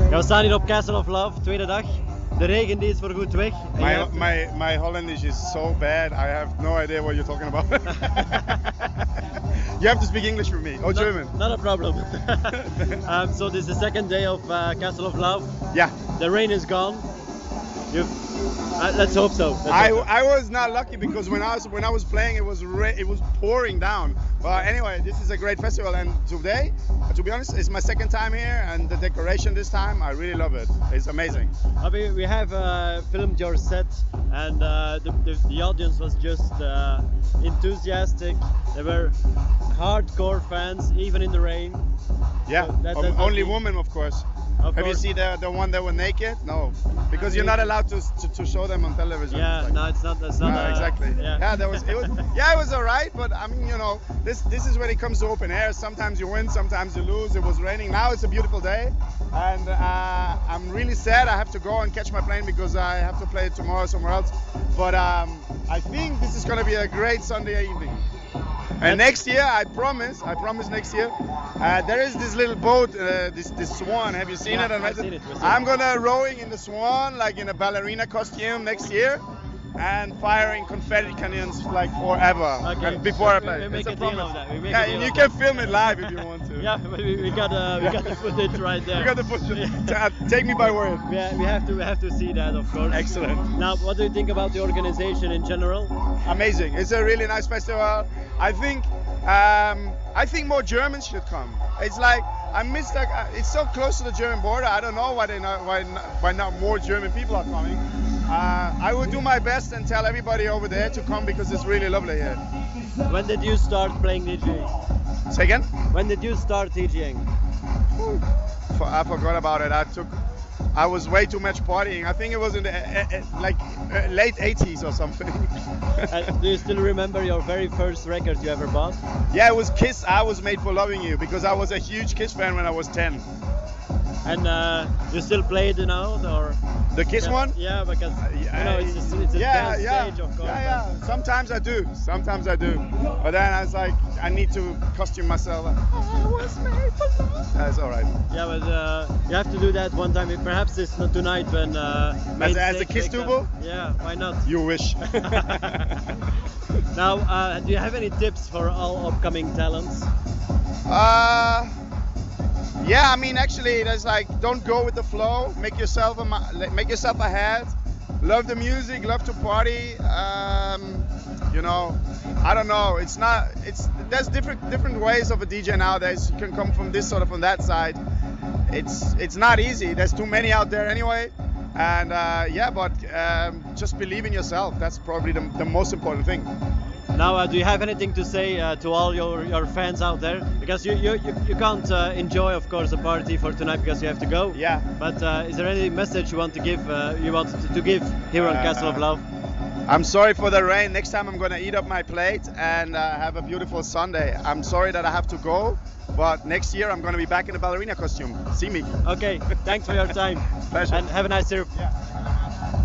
Ja, we staan hier op Castle of Love, tweede dag. De regen die is voorgoed weg. My Hollandish is so bad. I have no idea what you're talking about. You have to speak English with me or German. Not a problem. So this is the second day of Castle of Love. Yeah. The rain is gone. Let's hope so. I was not lucky because when I was playing it was pouring down. But anyway, this is a great festival, and today, to be honest, it's my second time here, and the decoration this time I really love it. It's amazing. We have filmed your set, and the audience was just enthusiastic. They were hardcore fans, even in the rain. Yeah, So only women, of course. Have you seen the one that were naked? No, because you're not allowed to show them on television. Yeah, like, no, it's not. That's not. Exactly. Yeah, it was alright, but I mean, you know, this is when it comes to open air. Sometimes you win, sometimes you lose. It was raining. Now it's a beautiful day, and I'm really sad I have to go and catch my plane because I have to play tomorrow somewhere else. But I think this is gonna be a great Sunday evening. And next year, I promise next year, there is this little boat, this swan. Have you seen it? I've seen it. I'm gonna rowing in the swan, like in a ballerina costume next year, and firing confetti cannons like forever. Okay. And before I play, we make it's a deal promise. of that. We make Yeah, a deal you of can film it live if you want to. Yeah, we got the footage right there. You got the footage. Take me by word. Yeah, we have to see that, of course. Excellent. Now, what do you think about the organization in general? Amazing. It's a really nice festival. I think more Germans should come. It's like I miss that. It's so close to the German border. I don't know why not more German people are coming. I will do my best and tell everybody over there to come because it's really lovely here. When did you start playing DJing? Say again? When did you start DJing? I forgot about it. I was way too much partying. I think it was in the late 80s or something. Do you still remember your very first record you ever bought? Yeah, it was Kiss. I Was Made for Loving You because I was a huge Kiss fan when I was 10. And you still play it now, or the Kiss one? Yeah, because it's a dance stage, of course. Yeah. Sometimes I do. But then I was like, I need to costume myself. I was made for love. That's all right. Yeah, but you have to do that one time. Perhaps it's not tonight when. As a Kiss double? Yeah, why not? You wish. Now, do you have any tips for all upcoming talents? Yeah, I mean, actually, there's like, don't go with the flow. Make yourself ahead. Love the music. Love to party. You know, I don't know. There's different ways of a DJ nowadays. You can come from this sort of from that side. It's not easy. There's too many out there anyway. And but just believe in yourself. That's probably the most important thing. Now, do you have anything to say to all your fans out there? Because you can't enjoy, of course, the party for tonight because you have to go. Yeah. But is there any message you want to give? To give here on Castle of Love? I'm sorry for the rain. Next time I'm gonna eat up my plate and have a beautiful Sunday. I'm sorry that I have to go, but next year I'm gonna be back in a ballerina costume. See me. Okay. Thanks for your time. Pleasure. And have a nice trip. Yeah.